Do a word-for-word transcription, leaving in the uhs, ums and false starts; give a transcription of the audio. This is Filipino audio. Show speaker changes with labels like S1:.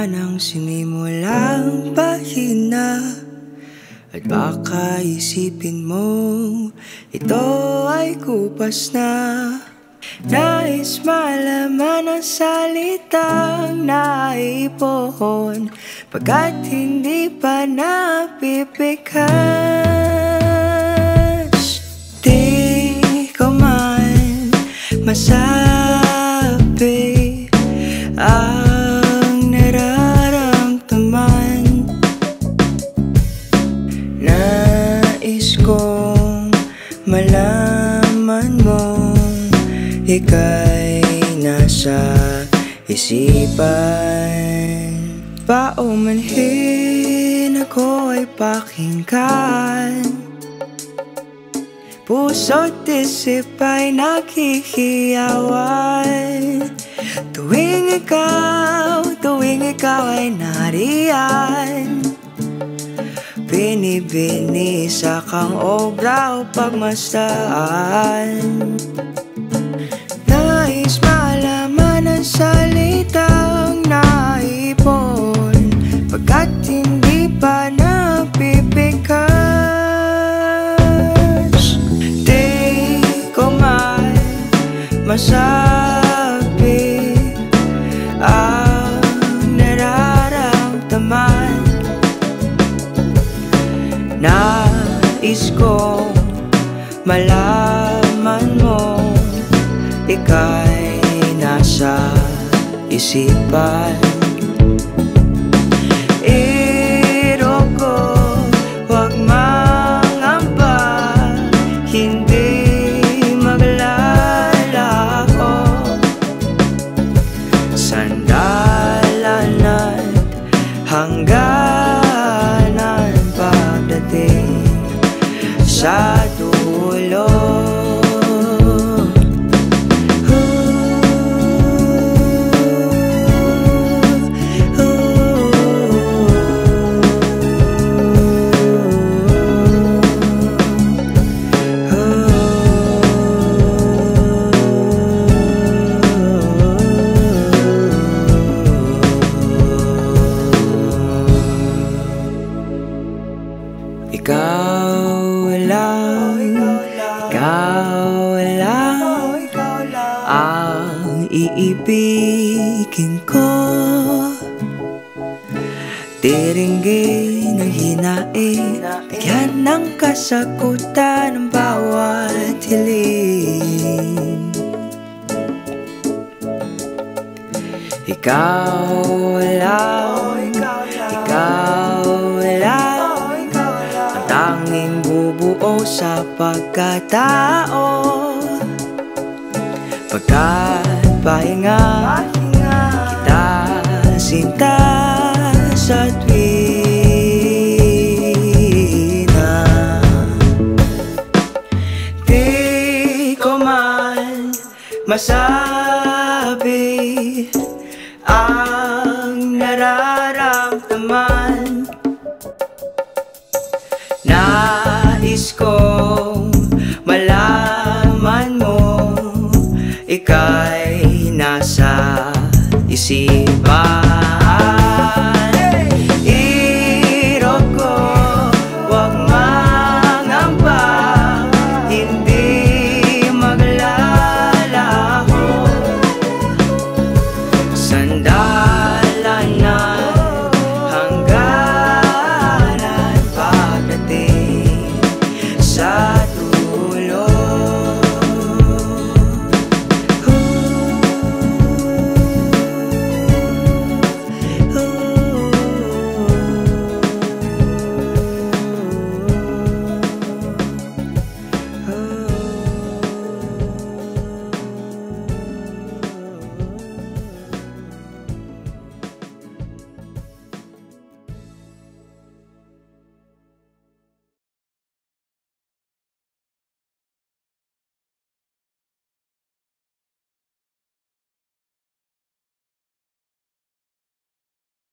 S1: nang sinimulang pahina. At baka isipin mo ito ay kupas na. Nais malaman ang salitang naipon, pagkat hindi pa napipikas. Di ko man masabi ang nararamdaman. Nais kong malaman mong ika'y nasa isipan. Paumanhin ako ay pakinggan, puso't isip ay nakikiawan. Tuwing ikaw, tuwing ikaw ay nariyan, binibini sa kang obra o pagmasdan. Nais malaman ang salitang naipon, pagkat hindi pa napipikas. Di ko man masabi ang nararamdaman. Nais kong malaman mo ika'y nasa isipan. Iro ko, huwag mangamba, hindi maglalaho. Sandalan at hangganan pagdating sa dulo. Ikaw lang, ikaw lang ang iibigin ko. Tiringgin ang hinaing, bigyan ng kasagutan ng bawat hiling. Ikaw lang, ikaw lang tanging bubuo sa pagkatao, pagkat pahinga kita sinta sa tuwina. Di ko man masabi